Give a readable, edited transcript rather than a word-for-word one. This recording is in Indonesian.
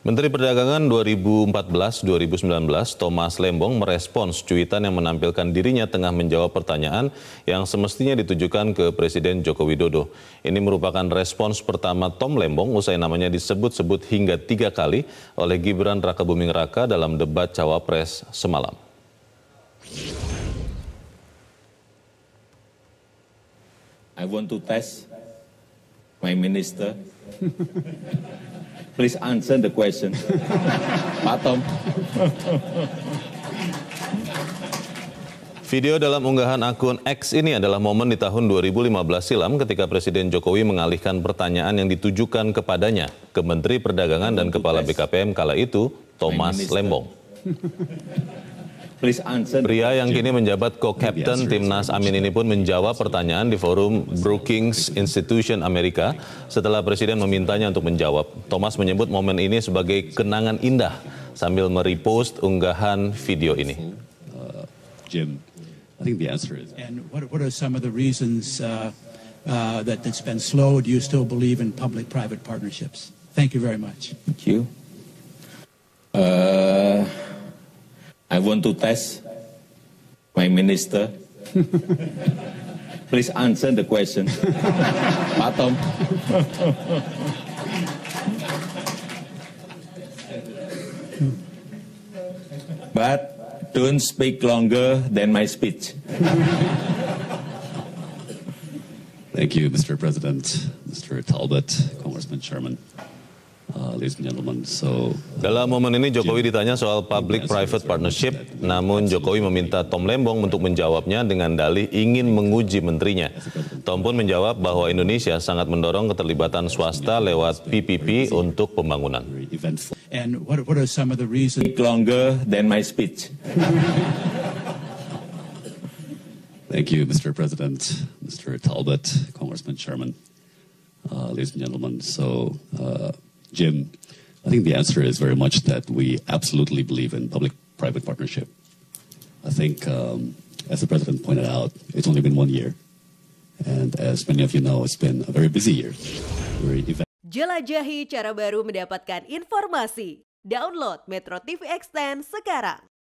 Menteri Perdagangan 2014-2019 Thomas Lembong merespons cuitan yang menampilkan dirinya tengah menjawab pertanyaan yang semestinya ditujukan ke Presiden Joko Widodo. Ini merupakan respons pertama Tom Lembong usai namanya disebut-sebut hingga 3 kali oleh Gibran Rakabuming Raka dalam debat Cawapres semalam. I want to test my minister. Please answer the question. Pak Tom. Video dalam unggahan akun X ini adalah momen di tahun 2015 silam ketika Presiden Jokowi mengalihkan pertanyaan yang ditujukan kepadanya ke Menteri Perdagangan dan Kepala BKPM kala itu, Thomas Lembong. Pria yang kini menjabat co-captain Timnas Amin ini pun menjawab pertanyaan di forum Brookings Institution Amerika setelah Presiden memintanya untuk menjawab. Thomas menyebut momen ini sebagai kenangan indah sambil merepost unggahan video ini. Jim, I think the answer is. And what are some of the reasons that it's been slow? Do you still believe in public-private partnerships? Thank you very much. Thank you. I want to test my minister. Please answer the question. Pak Tom. But don't speak longer than my speech. Thank you, Mr. President, Mr. Talbot, Congressman Sherman. Ladies and gentlemen, dalam momen ini Jokowi ditanya soal public-private partnership, namun Jokowi meminta Tom Lembong untuk menjawabnya dengan dalih ingin menguji menterinya. Tom pun menjawab bahwa Indonesia sangat mendorong keterlibatan swasta lewat PPP untuk pembangunan. And what are some of the reasons? Speak longer than my speech. Thank you, Mr. President, Mr. Talbot, Congressman Sherman. Ladies and gentlemen, Jim, I think the answer is very much that we absolutely believe in public-private partnership. I think, as the President pointed out, it's only been 1 year. And as many of you know, it's been a very busy year. Jelajahi cara baru mendapatkan informasi. Download Metro TV Extend sekarang.